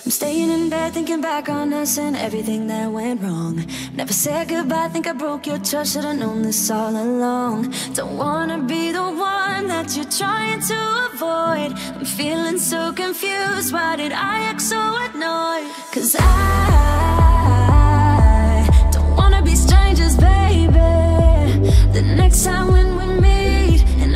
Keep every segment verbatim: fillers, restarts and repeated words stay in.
I'm staying in bed thinking back on us and everything that went wrong. Never said goodbye, think I broke your trust. Should've known this all along. Don't wanna be the one that you're trying to avoid. I'm feeling so confused, why did I act so annoyed? Cause I don't wanna be strangers, baby. The next time when we meet, and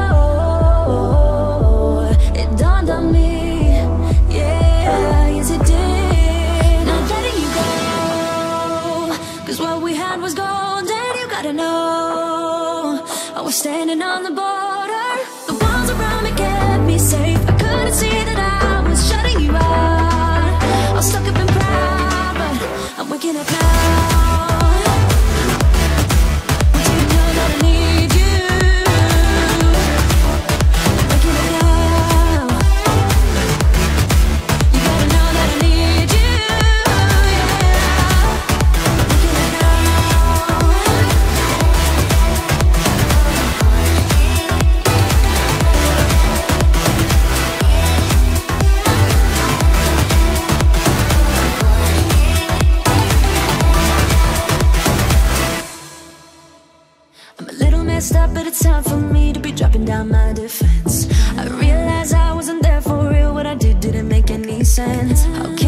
oh, it dawned on me, yeah, yes it did. Not letting you go, cause what we had was gold. And you gotta know, I was standing on the border. The walls around me kept me safe. I couldn't see that I was shutting you out. I was stuck up and proud, but I'm waking up now. Up, but it's time for me to be dropping down my defense. I realized I wasn't there for real. What I did didn't make any sense. How can